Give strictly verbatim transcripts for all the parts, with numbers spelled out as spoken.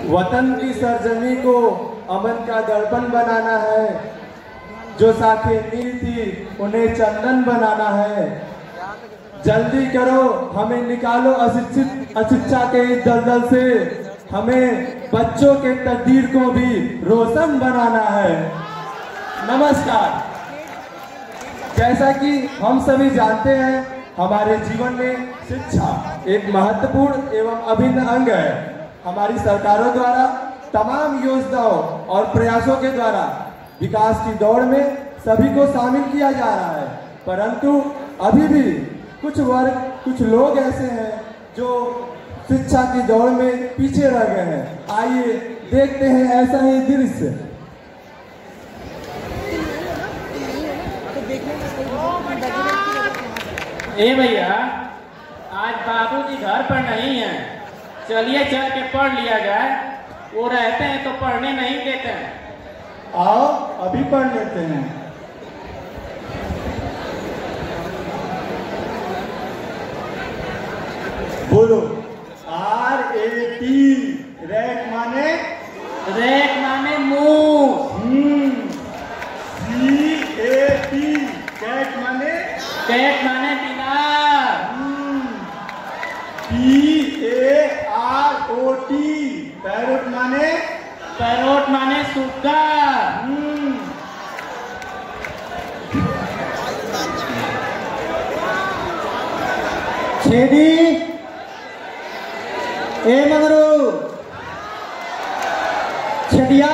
वतन की सरजमी को अमन का दर्पण बनाना है, जो साथी नील थी उन्हें चंदन बनाना है। जल्दी करो, हमें निकालो अशिक्षित अशिक्षा के इस दलदल से, हमें बच्चों के तकदीर को भी रोशन बनाना है। नमस्कार। जैसा कि हम सभी जानते हैं, हमारे जीवन में शिक्षा एक महत्वपूर्ण एवं अभिन्न अंग है। हमारी सरकारों द्वारा तमाम योजनाओं और प्रयासों के द्वारा विकास की दौड़ में सभी को शामिल किया जा रहा है, परंतु अभी भी कुछ वर्ग, कुछ लोग ऐसे हैं जो शिक्षा की दौड़ में पीछे रह गए हैं। आइए देखते हैं ऐसा ही दृश्य। ए भैया, आज बाबूजी घर पर नहीं है, चलिए चल के पढ़ लिया जाए। वो रहते हैं तो पढ़ने नहीं देते हैं। आओ अभी पढ़ लेते हैं। बोलो। R A T. रैक माने? रैक माने मुंह। हम्म। C A T. कैट माने? कैट माने बिलार। P A R O T. Parrot माने? पैरोट माने सुग्गा। छेदी। ए मगरू। छेदिया।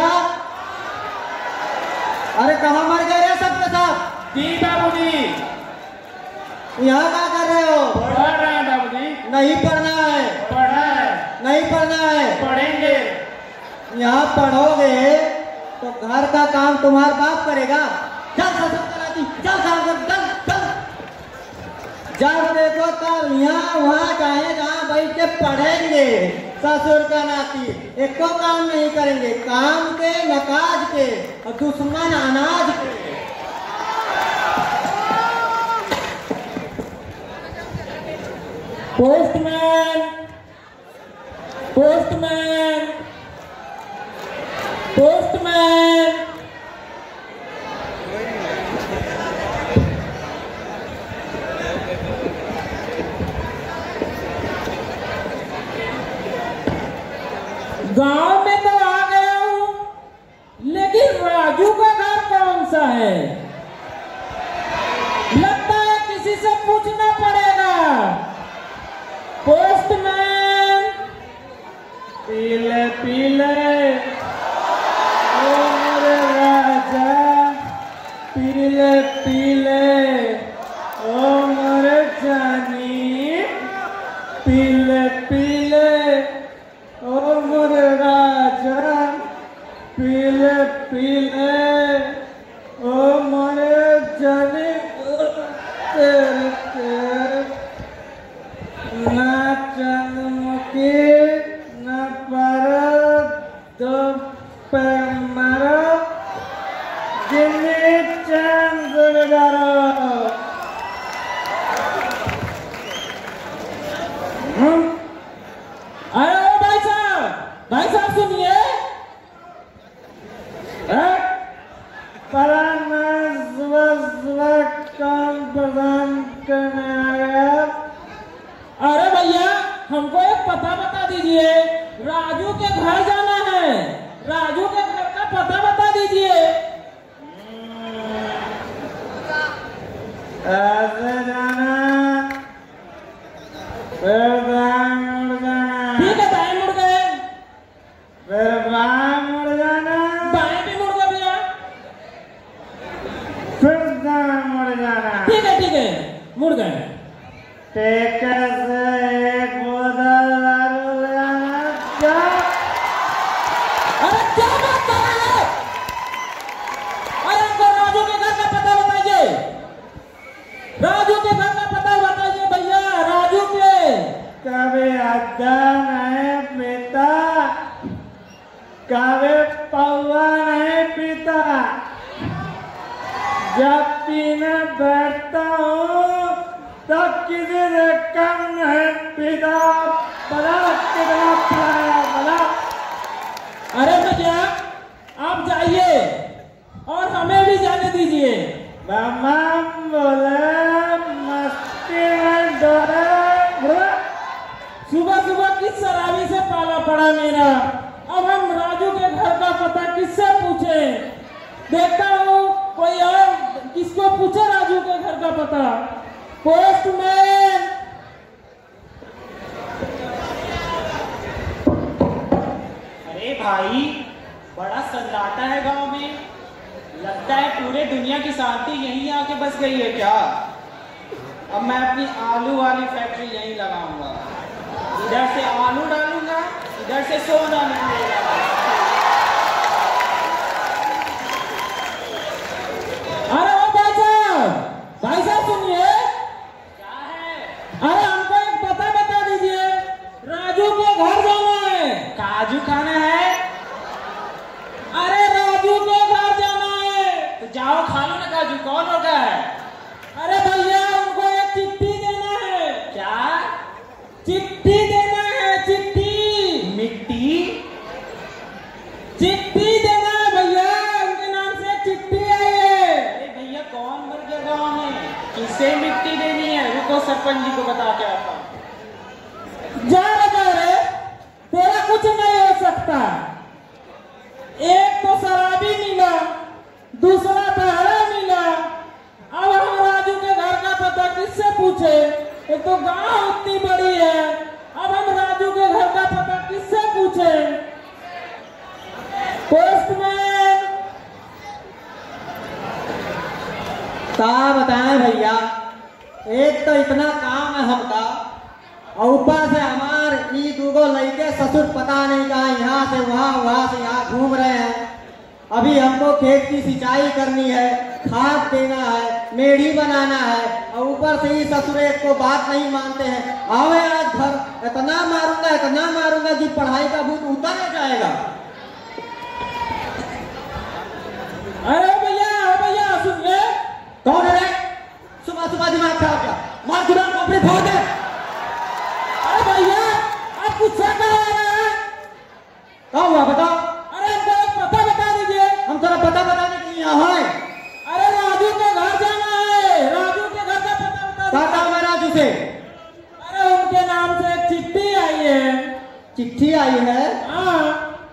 अरे कहाँ मर गए रे सब के सब? जी बाबूजी। यहाँ क्या कर रहे हो? पढ़ रहे हैं बाबूजी। नहीं पढ़ना है। पढ़ना है। नहीं पढ़ना है। पढ़ेंगे। यहाँ पढ़ोगे तो घर का काम तुम्हारा बाप करेगा। चल चल चल चल चल चल चल। जब देखो तब यहाँ वहाँ जाए जहाँ बैठ के पढ़ेंगे। ससुर का नाती एक को काम नहीं करेंगे, काम के नकाज के और दुश्मन अनाज के। Postman, postman, postman. गांव में तो आ गया हूँ, लेकिन राजू का घर कौन सा है? लगता है किसी से पूछना पड़ेगा। पोस्टमैन। पीले पीले ओ मेरे राजा, पीले पीले ओ मेरे जानी, पीले पीले ओ मेरे राजा, पीले पीले ओ मेरे जानी। तेरे तेरे ना चंद्रमुखी न पर दो पे मरो, जिन्हें चंद गुजारो। अरे ओ भाई साहब, भाई साहब सुनिए। काम प्रदान करने आया। अरे भैया, हमको एक पता बता दीजिए। राजू के घर जाना है, राजू के घर का पता बता दीजिए। ऐसे जाना, फिर दाएं मुड़ जाना। ठीक है, दाएं मुड़ गए। फिर बाएं मुड़ जाना। बाएं भी मुड़ गए भैया। फिर दाएं मुड़ जाना। ठीक है ठीक है, मुड़ गए। टेकर से एक बोतल दारू ले आना। क्या? अरे क्या बात कर रहे हैं? अरे हमको राजू के घर का पता बताइए। राजू के घर का पता बताइए भैया, राजू के। कभी अड्डा नहीं पीता, कभी पौवा नहीं पीता। जब पीने बैठता हूँ तब किसी से कम नहीं पीता। बड़ा कितना पिलाया, बड़ा भाई, बड़ा सन्नाटा है गांव में। लगता है पूरे दुनिया की शांति यहीं आके बस गई है क्या? अब मैं अपनी आलू वाली फैक्ट्री यहीं लगाऊंगा। इधर से आलू डालूंगा, इधर से सोना निकलेगा। अरे ओ भाई साहब, भाई साहब सुनिए। क्या है? अरे हमको एक पता बता दीजिए, राजू के घर जाना है। काजू खाना है? अरे राजू के घर जाना है। तो जाओ खा लो ना काजू। कौन होगा है? अरे भैया उनको एक चिट्ठी देना है। क्या चिट्ठी देना है? चिट्ठी। मिट्टी? चिट्ठी देना है भैया, उनके नाम से चिट्ठी आई है। अरे भैया कौन मर गया गाँव में? किसे मिट्टी देनी है? रुको सरपंच जी को बता के आता हूँ। जा रहा रे, तेरा कुछ नहीं हो सकता। एक तो शराबी मिला, दूसरा बहरा मिला। अब हम राजू के घर का पता किससे पूछे? एक तो गांव इतनी बड़ी है, अब हम राजू के घर का पता किससे पूछे? पोस्टमैन। क्या बताएं भैया, एक तो इतना काम है हमका, और ऊपर से हमार ई दूगो लड़के ससुर पता नहीं कहा यहाँ से वहाँ वहाँ से यहाँ घूम रहे हैं। अभी हमको खेत की सिंचाई करनी है, खाद देना है, मेढ़ी बनाना है, और ऊपर से ही ससुर एक को बात नहीं मानते हैं। आओ आज घर इतना मारूंगा इतना मारूंगा कि पढ़ाई का भूत उतर ही जाएगा। अरे भैया भैया सुनिए। कौन है? सुबह सुबह दिमाग खराब किया, मार गुलाम को अपने फोड़ दे। अरे भैया आप कुछ कर रहे हैं? क्या हुआ बताओ? अरे हमको एक पता बता दीजिए। हम थोड़ा पता बताने के लिए यहाँ हैं। अरे राजू के घर जाना है, राजू के घर का पता बता क्या दीजिए। काम है राजू से? अरे उनके नाम से एक चिट्ठी आई है। चिट्ठी आई है? हाँ।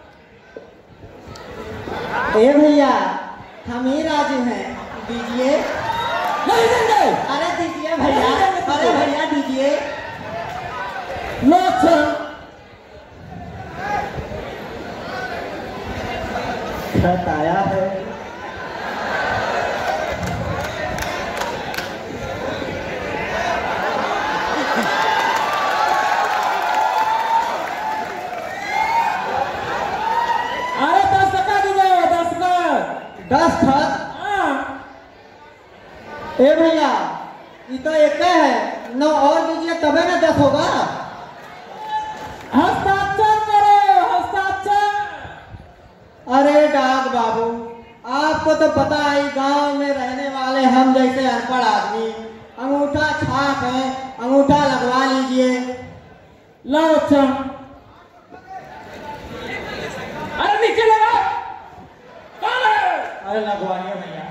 ए भैया हम ही राजू हैं, दीजिए। नहीं देंगे। अरे दीजिए भैया, अरे भैया दीजिए। लो अच्छा। खत आया है। अरे दस टका दीजिए, दस का। दस खत? हाँ। ए भैया ये तो एक है, नौ और दीजिए तबे ना दस होगा। हस्ताक्षर करो, हस्ताक्षर। अरे डाक बाबू, आपको तो पता है गांव में रहने वाले हम जैसे अनपढ़ आदमी, अंगूठा छाप है, अंगूठा लगवा लीजिए। लो अच्छा। अरे नीचे लगा। कौन है? अरे लगवाइए भैया।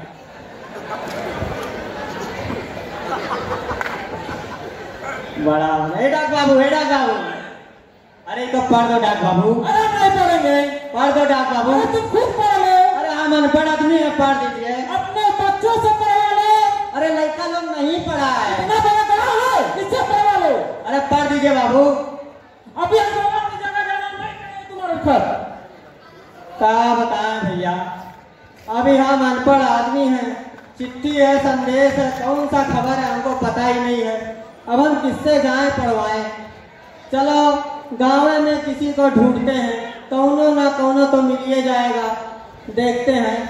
बड़ा हे डाक बाबू, हे डाक बाबू। अरे तो पढ़ दो डाक बाबू। अरे नहीं पढ़ेंगे। पढ़ दो डाक बाबू। अरे तुम खुद पढ़ लो। अरे हम अनपढ़ आदमी है, पढ़ दीजिए। अपने बच्चों से पढ़वा लो। अरे लड़का लोग नहीं पढ़ा है। इतना बड़ा करा लो, इससे पढ़वा लो। अरे पढ़ दीजिए बाबू। अभी हम बाबा की जगह जाना नहीं करेंगे तुम्हारे ऊपर। क्या बताएं भैया, अभी हम अनपढ़ आदमी हैं, चिट्ठी है, संदेश है, कौन सा खबर है हमको पता ही नहीं है। अब हम किससे जाएं पढ़वाएं? चलो गाँव में किसी को ढूंढते हैं, कौनो ना कौनो तो मिल ही जाएगा, देखते हैं।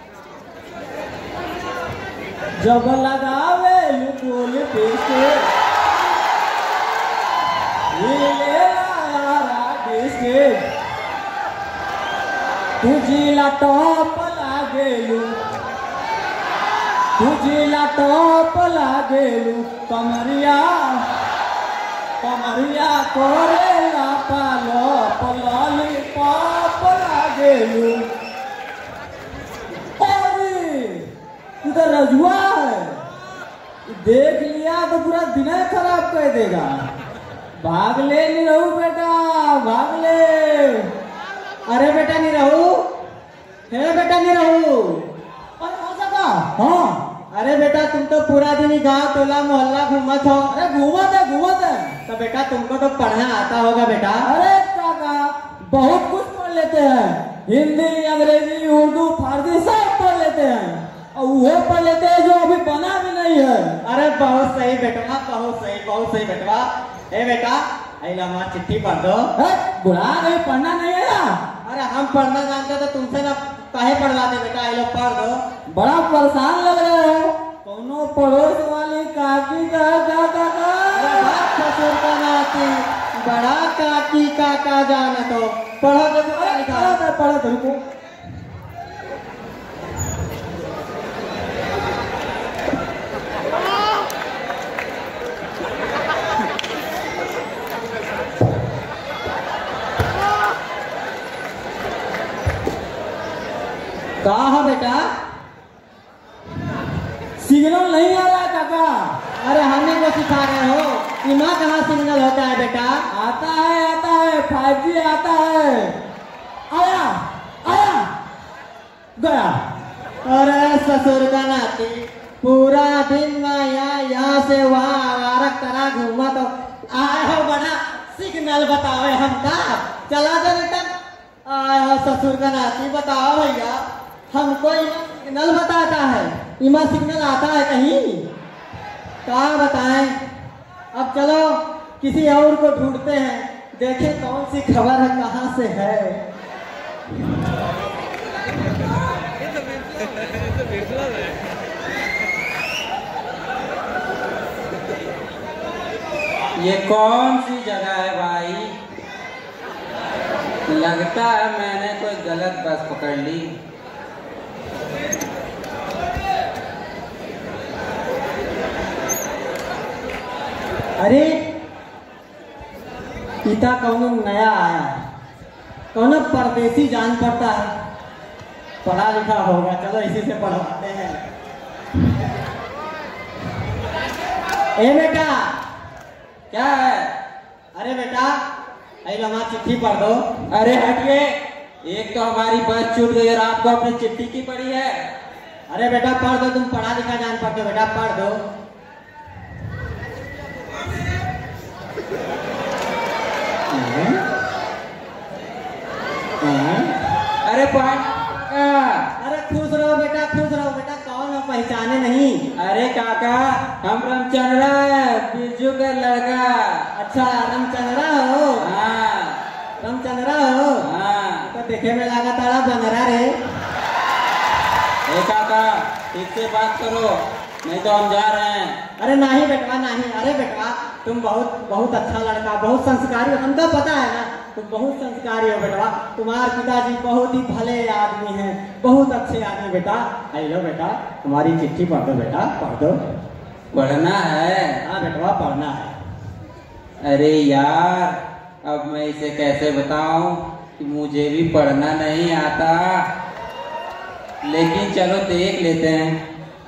जब लगावे लुकोल पेशे ये ले यारा देशे तुझीला टॉप लागेलू तुझीला टॉप लागेलू कमरिया कमरिया कोरेला पालो पलाली पाप लागेलू। इधर रजुआ है, देख लिया तो पूरा दिन खराब कर देगा। भाग ले नहीं रहू बेटा, भाग ले। अरे बेटा नहीं रहू, है बेटा नहीं रहू। और हो सका? हाँ। अरे बेटा तुम तो पूरा दिन ही गाँव टोला मोहल्ला घूमत हो। अरे घूमत है घूमत है। तो बेटा तुमको तो पढ़ना आता होगा बेटा। अरे काका बहुत कुछ पढ़ लेते हैं, हिंदी अंग्रेजी उर्दू फारसी सब पढ़ लेते हैं, और वो पढ़ लेते हैं जो अभी बना भी नहीं है। अरे बहुत सही बेटवा, बहुत सही, बहुत सही बेटवा। ए बेटा, अइला हमार चिट्ठी पढ़ दो। बुढ़ा नहीं, पढ़ना नहीं है ना? अरे हम पढ़ना जानते तो तुमसे ना काहे पढ़वाते बेटा, अइला पढ़ दो। बड़ा परेशान लग रहे हो, कोनो पड़ोस वाली काकी का का का का अरे बाप ससुर का नाती, बड़ा काकी काका जाना तो पढ़ो तो क्या लिखा है? पढ़ो तो रुको। कहा है बेटा? सिग्नल नहीं आ रहा है काका। अरे हमें को सिखा रहे हो, इमा कहाँ सिग्नल होता है बेटा? आता है, आता है, फाइव जी आता है। आया आया गया। अरे ससुर का नाती, पूरा दिन मैं यहाँ यहाँ से वहाँ आवारक तरह घूमा तो आए हो बड़ा सिग्नल बताओ हमका। चला जा बेटा, आए हो ससुर का नाती, बताओ भैया हमको इमा सिग्नल बताता है, इमा सिग्नल आता है कहीं? क्या बताएं? अब चलो किसी और को ढूंढते हैं, देखें कौन सी खबर है, कहाँ से है। ये कौन सी जगह है भाई? लगता है मैंने कोई गलत बस पकड़ ली। अरे पिता कौन नया आया, कौन परदेसी जान पड़ता है, पढ़ा लिखा होगा, चलो इसी से पढ़वाते हैं। ए बेटा, क्या है? अरे बेटा, अरे हमारी चिट्ठी पढ़ दो। अरे हटिए, एक तो हमारी बस छूट गई और आपको अपनी चिट्ठी की पड़ी है। अरे बेटा पढ़ दो, तुम पढ़ा लिखा जान पड़ते हो, बेटा पढ़ दो। अरे पढ़। अरे खुश रहो बेटा, खुश रहो बेटा, कौन हो, पहचाने नहीं? अरे काका, हम रामचंद्रा है, बिरजू का लड़का। अच्छा रामचंद्रा हो? हाँ रामचंद्रा हो? हाँ। तो देखे में लगा तारा बनरा रे। ए काका, ठीक से बात करो, नहीं तो हम जा रहे हैं। अरे नहीं बेटवा नहीं, अरे बेटवा तुम बहुत बहुत अच्छा लड़का, बहुत संस्कारी हो, हमको पता है ना, तुम बहुत संस्कारी हो बेटवा। तुम्हारे पिताजी बहुत ही भले आदमी हैं, बहुत अच्छे आदमी बेटा। हेलो बेटा, तुम्हारी चिट्ठी पढ़ दो बेटा, पढ़ दो। पढ़ना है? हाँ बेटवा पढ़ना है। अरे यार, अब मैं इसे कैसे बताऊं कि मुझे भी पढ़ना नहीं आता, लेकिन चलो देख लेते हैं।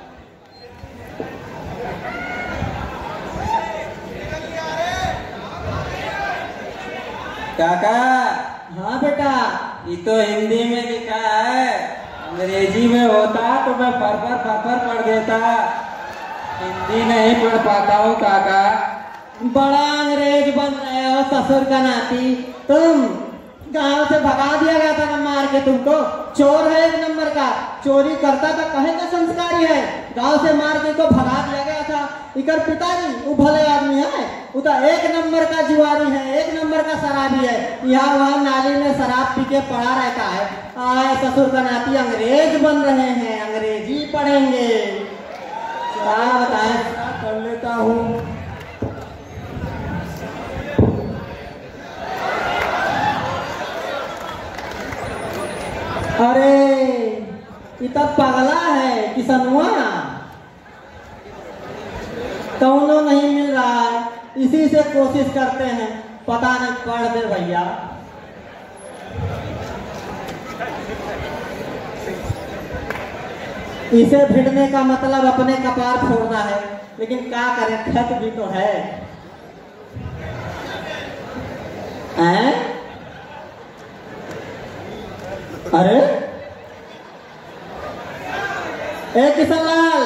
काका। हाँ बेटा। ये तो हिंदी में लिखा है, अंग्रेजी में होता तो मैं फरफर फरफर पढ़ देता, हिंदी नहीं पढ़ पाता हूँ काका। बड़ा अंग्रेज बन रहे हो ससुर का नाती, तुम गांव से भगा दिया गया था ना मार के तुमको, चोर है एक नंबर का, चोरी करता तो कहे का संस्कारी है, गांव से मार के को भगा दिया गया था। इकर पिताजी वो भले आदमी है, वो तो एक नंबर का जुआरी है, एक नंबर का शराबी है, यहाँ वहाँ नाली में शराब पी के पड़ा रहता है। आए ससुर का नाती अंग्रेज बन रहे हैं, अंग्रेजी पढ़ेंगे, क्या बताएं? कर लेता हूँ। अरे इतना पगला है किसनुआ, कौनो नहीं मिल रहा है, इसी से कोशिश करते हैं, पता नहीं पढ़ दे भैया। इसे भिड़ने का मतलब अपने कपार फोड़ना है, लेकिन क्या करें, खत भी तो है। हैं? अरे ए किशनलाल,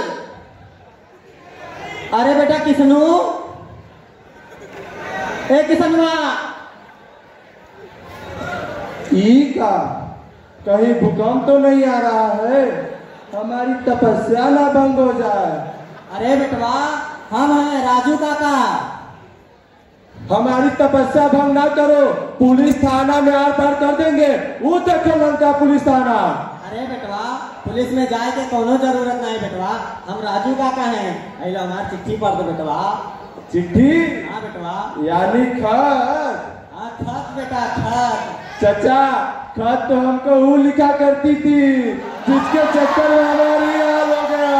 अरे बेटा किशनु, ए किशनुआ, ई का कहीं भूकंप तो नहीं आ रहा है, हमारी तपस्या ना भंग हो जाए। अरे बेटवा हम हैं राजू काका। हमारी तपस्या भंग ना करो, पुलिस थाना में आर पार कर देंगे। वो देखो लंका पुलिस थाना। अरे बेटवा पुलिस में जाए के कोनो जरूरत नहीं बेटवा, हम राजू काका हैं। अरे हमारी चिट्ठी पढ़ दो बेटवा। चिट्ठी? हाँ बेटवा। यानी खत? हाँ खत बेटा खत। चाचा खत तो हमको वो लिखा करती थी जिसके चक्कर में हमारी हाल हो गया।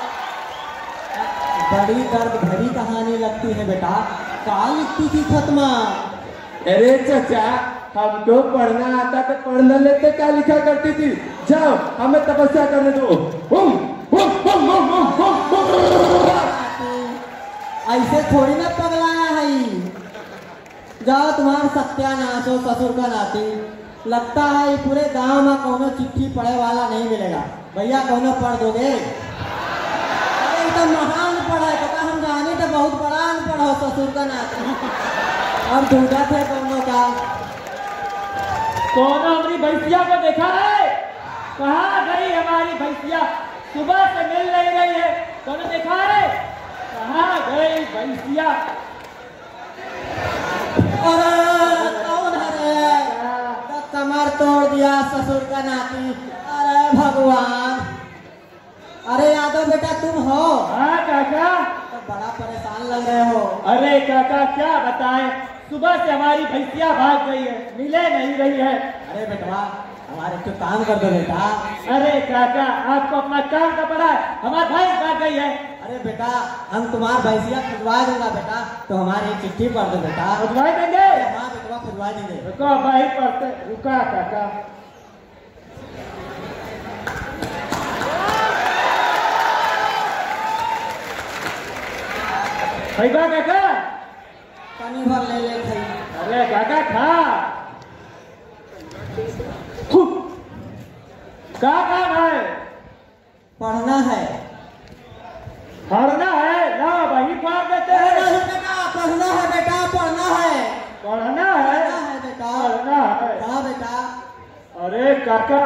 बड़ी दर्द भरी कहानी लगती है बेटा, क्या लिखती थी खत में? अरे चाचा हमको पढ़ना आता तो पढ़ना लेते, क्या लिखा करती थी। जाओ हमें तपस्या करने दो। हुम, हुम, हुम, हुम, हुम, हुम, हुम। ऐसे थोड़ी ना पगलाया है। जाओ तुम्हारा सत्यानाश हो ससुर का नाती। लगता है ये पूरे गांव में कोनो चिट्ठी पढ़े वाला नहीं मिलेगा। भैया कोनो पढ़ दोगे? अरे तो महान पढ़ा है तो हम जाने तो बहुत बड़ा अनपढ़ हो ससुर का नाती। अब ढूंढा थे कोनो का। कौन हमारी भैंसिया को देखा है? कहाँ गई हमारी भैंसिया? सुबह से मिल नहीं रही है। कौन देखा है? कहाँ गई भैंसिया? अरे कौन है? तो कमर तोड़ दिया ससुर का नाती। अरे भगवान। अरे यादव बेटा तुम हो? हाँ काका। तो बड़ा परेशान लग रहे हो। अरे काका क्या बताएं, सुबह से हमारी भैंसिया भाग गई है, मिले नहीं रही है। अरे बेटवा हमारे तो काम कर दो बेटा। अरे काका आपको अपना काम का पड़ा है, हमारी भैंस भाग गई है। अरे बेटा हम तुम्हारा भैंसिया खुदवा दूंगा बेटा, तो हमारी चिट्ठी पढ़ दो बेटा। खुदवाई देंगे? हाँ बेटवा खुदवा देंगे। रुको भाई पढ़ते, रुका काका। खैबा काका? पानी भर ले ले खाई। अरे काका खा। क्या काम है? पढ़ना है। पढ़ना है ना, वही पढ़ देते अरे हैं। नहीं बेटा पढ़ना है बेटा पढ़ना है। पढ़ना है? पढ़ना है बेटा। पढ़ना है। हाँ बेटा। अरे काका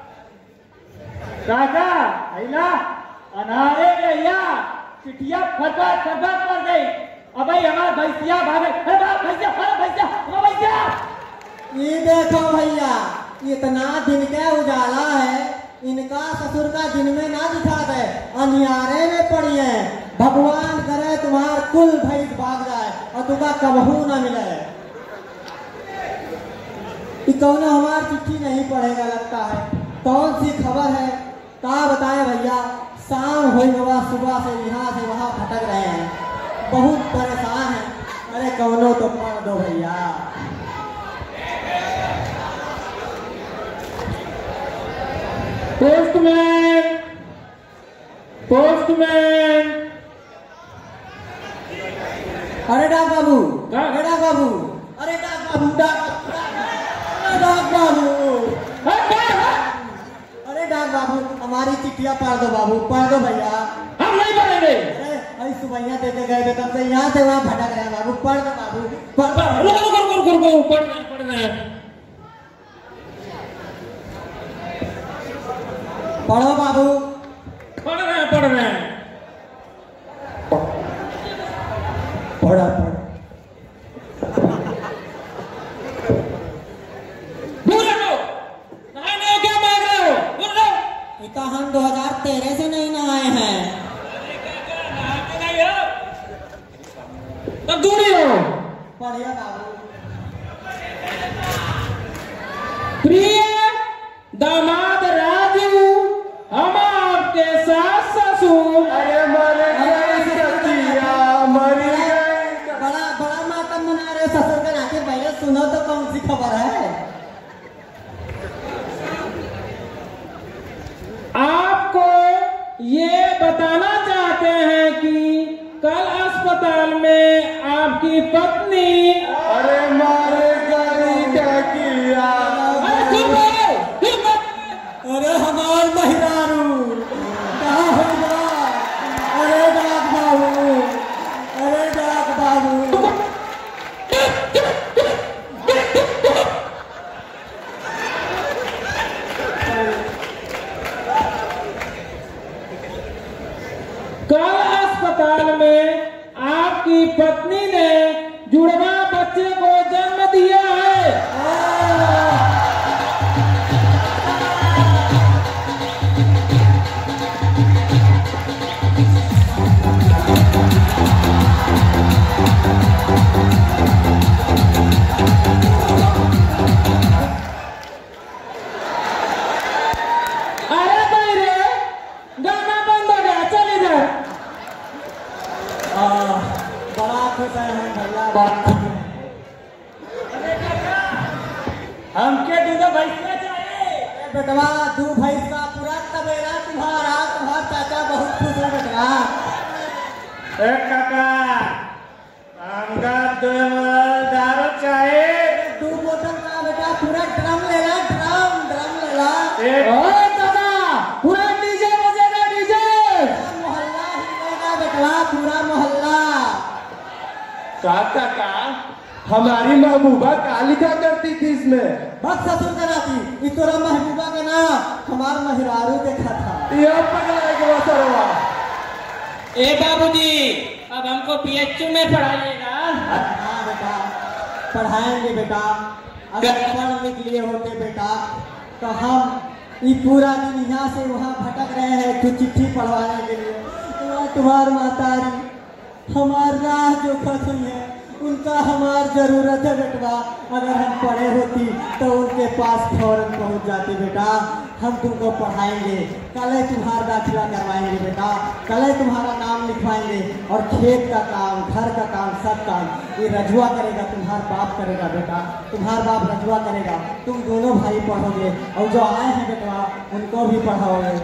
काका आइला अनारे भैया चिटिया फटफट फटफट कर गई। अब भाई हमारा भैंसिया भागे। अरे बाप भैंसिया, अरे भैंसिया, अरे भैंसिया। ये देखो भैया इतना दिन का उजाला है, इनका ससुर का दिन में ना दिखा दे, अनियारे में पड़ी है। भगवान करे तुम्हार कुल भैंस भाग जाए और तुम्हारा कबहू ना मिले। कौन हमारी चिट्ठी नहीं पढ़ेगा लगता है। कौन सी खबर है क्या बताए भैया। शाम हो गया, सुबह से यहाँ से वहाँ भटक रहे हैं, बहुत परेशान है। अरे कौनो तो पढ़ दो भैया। Postman, postman. अरे डाक बाबू, हाँ? अरे डाक बाबू, अरे डाक बाबू, डाक अरे डाक बाबू, अरे डाक बाबू हमारी चिट्ठियाँ पढ़ दो बाबू, पढ़ दो भैया। हम नहीं पढ़ेंगे। अरे भाई सुबह देते गए थे तब से यहाँ से वहाँ भटक रहे हैं बाबू, पढ़ दो बाबू, पढ़ दो। रुको रुको रुको रुको रुको, पढ़ रहे हैं, पढ़ रहे हैं। पढ़ो बाबू। पढ़ रहे हैं, पढ़ रहे हैं। पढ़ा पढ़। दूर रहो। नहाए नहीं हो, क्या मांग रहे हो? दूर रहो। इतना हम दो हजार तेरह से नहीं नहाए हैं। नहाते नहीं हो? तब दूर ही रहो। पढ़िए बाबू। प्रिय दामाद राजू, हम आपके सास ससुर। अरे मर गई सतिया, मर गई। बड़ा बड़ा मातम मना रहे ससुर का नाते। पहले सुनो तो कौन सी खबर है। आपको ये बताना चाहते हैं कि कल अस्पताल में आपकी पत्नी। अरे मर गई क्या किया। अरे चुप रहो, चुप रहो। अरे हमार महिलारू कहाँ हो गया। अरे डाक बाबू, अरे डाक बाबू। बेटवा दू भैंस का पूरा तबेला तुम्हारा, तुम्हारा चाचा बहुत खुश है बेटवा। एक काका हमका दो दारू चाहिए। दो बोतल का बेटा पूरा ड्रम ले ला, ड्रम ड्रम ले ला। एक ओए दादा पूरा डीजे बजेगा, डीजे मोहल्ला हिलेगा बेटवा, पूरा मोहल्ला। काका का हमारी महबूबा का लिखा करती थी इसमें। बस ससुर कराती ई तोरा महबूबा के ना हमार महिरारू देखा था। यह पकड़ा के वसरवा। ए बाबूजी अब हमको पीएचयू में पढ़ाइएगा। हाँ बेटा पढ़ाएंगे बेटा। अगर पढ़ लिख लिए होते बेटा तो हम ये पूरा दिन यहाँ से वहाँ भटक रहे हैं तो चिट्ठी पढ़वाने के लिए। तुम्हार मातारी हमार राह जो खत्म है उनका हमार जरूरत है बेटवा। अगर हम पढ़े होती तो उनके पास फौरन पहुंच जाते बेटा। हम तुमको पढ़ाएंगे, कल तुम्हारा दाखिला करवाएंगे बेटा, कल तुम्हारा नाम लिखवाएंगे और खेत का काम, घर का काम, सब काम ये रजुआ करेगा, तुम्हारा बाप करेगा बेटा। तुम्हारा बाप रजुआ करेगा, तुम दोनों भाई पढ़ोगे और जो आए हैं बेटवा उनको भी पढ़ाओगे।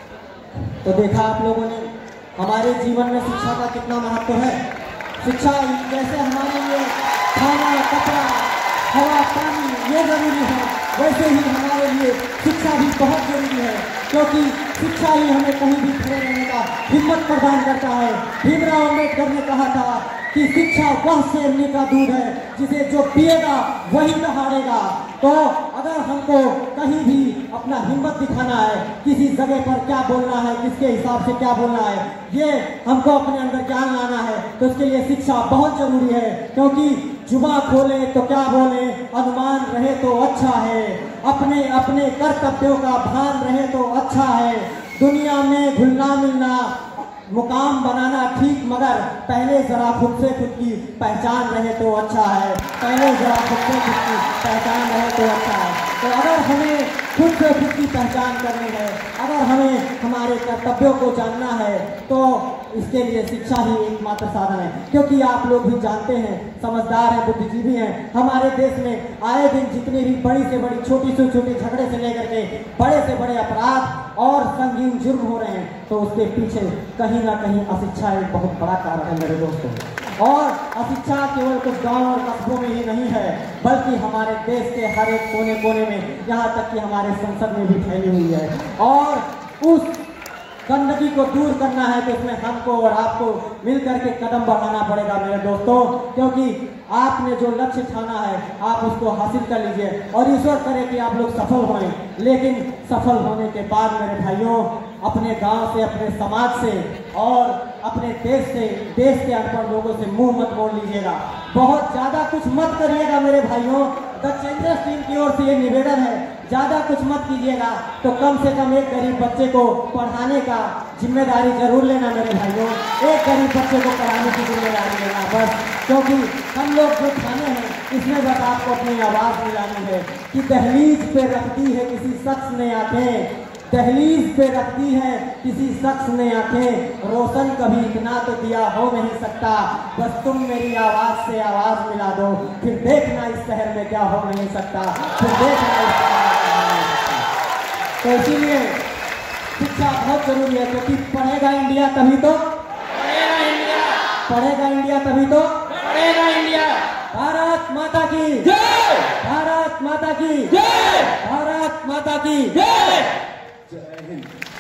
तो देखा आप लोगों ने हमारे जीवन में शिक्षा का कितना महत्व है। शिक्षा जैसे हमारे लिए खाना, कपड़ा, हवा, पानी ये जरूरी है, वैसे ही हमारे लिए शिक्षा भी बहुत जरूरी है, क्योंकि शिक्षा ही हमें कहीं भी खड़े रहने का हिम्मत प्रदान करता है। भीमराव अम्बेडकर ने कहा था कि शिक्षा वह शेरनी का दूध है जिसे जो पिएगा वही दहाड़ेगा। तो अगर हमको कहीं भी अपना हिम्मत दिखाना है, किसी जगह पर क्या बोलना है, किसके हिसाब से क्या बोलना है, ये हमको अपने अंदर ज्ञान लाना है, तो उसके लिए शिक्षा बहुत जरूरी है। क्योंकि जुबान खोले तो क्या बोले, अनुमान रहे तो अच्छा है, अपने अपने कर्तव्यों का भान रहे तो अच्छा है। दुनिया में घुलना मिलना मुकाम बनाना ठीक, मगर पहले जरा खुद से खुद की पहचान रहे तो अच्छा है, पहले जरा खुद से खुद की पहचान रहे तो अच्छा है। तो अगर हमें खुद से खुद की पहचान करनी है, अगर हमें हमारे कर्तव्यों को जानना है, तो इसके लिए शिक्षा ही एकमात्र साधन है। क्योंकि आप लोग भी जानते हैं, समझदार हैं, बुद्धिजीवी हैं, हमारे देश में आए दिन जितनी भी बड़ी से बड़ी, छोटी से छोटी झगड़े से लेकर के बड़े से बड़े अपराध और संगीन जुर्म हो रहे हैं, तो उसके पीछे कहीं ना कहीं अशिक्षा एक बहुत बड़ा कारण है मेरे दोस्तों। और अशिक्षा केवल कुछ गांव और कस्बों में ही नहीं है, बल्कि हमारे देश के हर एक कोने कोने में, यहाँ तक कि हमारे संसद में भी फैली हुई है। और उस गंदगी को दूर करना है तो इसमें हमको और आपको मिल करके कदम बढ़ाना पड़ेगा मेरे दोस्तों। क्योंकि आपने जो लक्ष्य ठाना है आप उसको हासिल कर लीजिए और ईश्वर करे कि आप लोग सफल हों। लेकिन सफल होने के बाद मेरे भाइयों, अपने गांव से, अपने समाज से और अपने देश से, देश के अनपढ़ लोगों से मुंह मत मोड़ लीजिएगा। बहुत ज़्यादा कुछ मत करिएगा मेरे भाइयों। द चेंजर्स टीम की ओर से ये निवेदन है, ज़्यादा कुछ मत कीजिएगा, तो कम से कम एक गरीब बच्चे को पढ़ाने का जिम्मेदारी जरूर लेना मेरे भाइयों। एक गरीब बच्चे को पढ़ाने की जिम्मेदारी लेना बस। क्योंकि हम लोग जो खाने हैं इसमें बस आपको अपनी आवाज़ मिलानी है कि दहलीज पे रख दी है किसी शख्स ने आंखें, दहलीज पे रख दी है किसी शख्स ने आंखें, रोशन कभी इतना तो दिया हो नहीं सकता, बस तुम मेरी आवाज़ से आवाज़ मिला दो, फिर देखना इस शहर में क्या हो नहीं सकता, फिर देखना इस शहर में क्या हो नहीं सकता। तो इसीलिए शिक्षा बहुत जरूरी है, क्योंकि पढ़ेगा इंडिया तभी तो पढ़ेगा इंडिया, पढ़ेगा इंडिया तभी तो पढ़ेगा इंडिया। भारत माता की जय, भारत माता की जय, भारत माता की जय। जय हिंद।